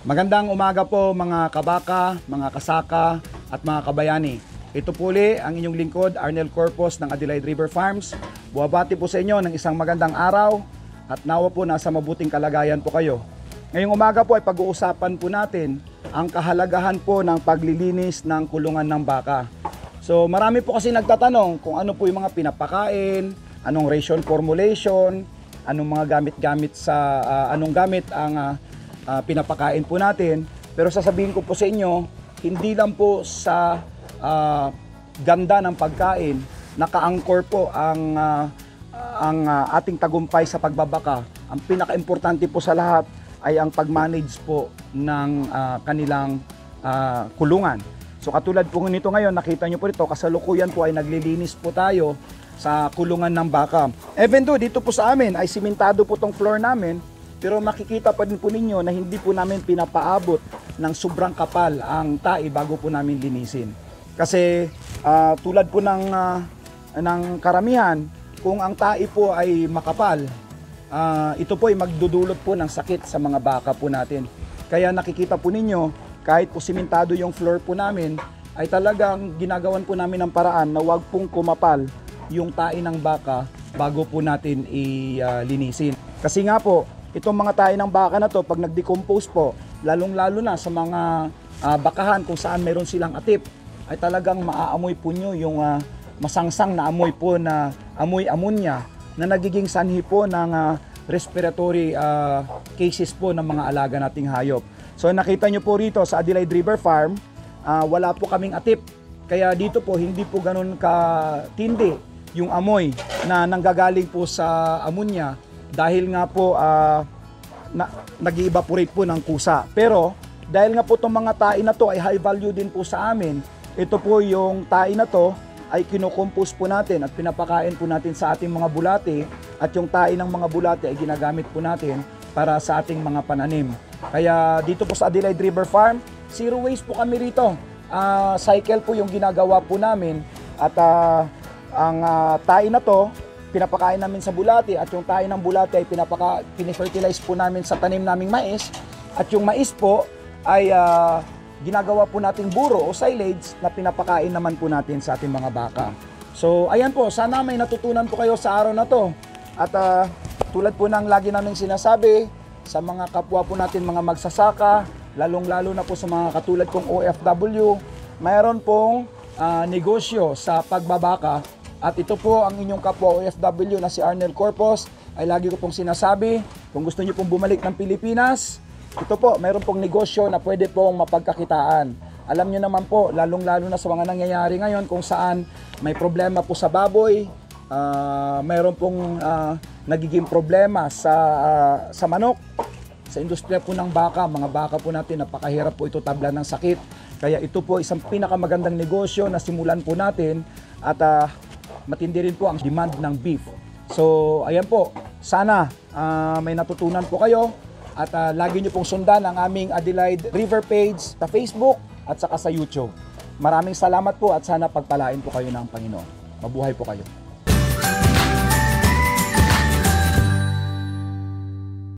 Magandang umaga po mga kabaka, mga kasaka at mga kabayani. Ito po uli ang inyong lingkod, Arnel Corpus ng Adelaide River Farms. Buwabati po sa inyo ng isang magandang araw at nawa po nasa mabuting kalagayan po kayo. Ngayong umaga po ay pag-uusapan po natin ang kahalagahan po ng paglilinis ng kulungan ng baka. So marami po kasi nagtatanong kung ano po yung mga pinapakain, anong ration formulation, anong mga gamit-gamit sa anong gamit ang pinapakain po natin. Pero sasabihin ko po sa inyo, hindi lang po sa ganda ng pagkain naka-angkor po ang ating tagumpay sa pagbabaka. Ang pinaka-importante po sa lahat ay ang pag-manage po ng kanilang kulungan. So katulad po nito ngayon, nakita nyo po ito, kasalukuyan po ay naglilinis po tayo sa kulungan ng baka. Even though dito po sa amin ay simentado po tong floor namin, pero makikita pa din po ninyo na hindi po namin pinapaabot ng sobrang kapal ang tai bago po namin linisin. Kasi tulad po ng karamihan, kung ang tai po ay makapal, ito po ay magdudulot po ng sakit sa mga baka po natin. Kaya nakikita po ninyo, kahit po simentado yung floor po namin, ay talagang ginagawan po namin ng paraan na wag pong kumapal yung tai ng baka bago po natin ilinisin. Kasi nga po, itong mga tayo ng baka na to, pag nag-decompose po, lalong-lalo na sa mga bakahan kung saan meron silang atip, ay talagang maaamoy po nyo yung masangsang na amoy po na amoy ammonia na nagiging sanhi po ng respiratory cases po ng mga alaga nating hayop. So nakita nyo po rito sa Adelaide River Farm, wala po kaming atip. Kaya dito po hindi po ganun katindi yung amoy na nanggagaling po sa ammonia. Dahil nga po nag-evaporate po ng kusa. Pero dahil nga po itong mga tai na to ay high value din po sa amin, ito po yung tai na to ay kinukompose po natin at pinapakain po natin sa ating mga bulate, at yung tai ng mga bulate ay ginagamit po natin para sa ating mga pananim. Kaya dito po sa Adelaide River Farm, zero waste po kami rito. Cycle po yung ginagawa po namin, at ang tai na to pinapakain namin sa bulate, at yung tayo ng bulate ay pinifertilize po namin sa tanim naming mais, at yung mais po ay ginagawa po nating buro o silage na pinapakain naman po natin sa ating mga baka. So ayan po, sana may natutunan po kayo sa araw na to. At tulad po ng lagi naming sinasabi sa mga kapwa po natin mga magsasaka, lalong-lalo na po sa mga katulad kong OFW, mayroon pong negosyo sa pagbabaka. At ito po ang inyong kapwa OFW na si Arnel Corpus ay lagi ko pong sinasabi, kung gusto niyo pong bumalik ng Pilipinas, ito po, mayroon pong negosyo na pwede pong mapagkakitaan. Alam niyo naman po, lalong-lalo na sa mga nangyayari ngayon kung saan may problema po sa baboy, mayroon pong nagiging problema sa manok, sa industriya po ng baka, mga baka po natin, napakahirap po ito tablan ng sakit. Kaya ito po isang pinakamagandang negosyo na simulan po natin, at matindi rin po ang demand ng beef. So ayan po, sana may natutunan po kayo, at lagi nyo pong sundan ang aming Adelaide River page sa Facebook at saka sa YouTube. Maraming salamat po, at sana pagpalain po kayo ng Panginoon. Mabuhay po kayo.